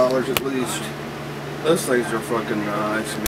$100 at least. Those things are fucking nice.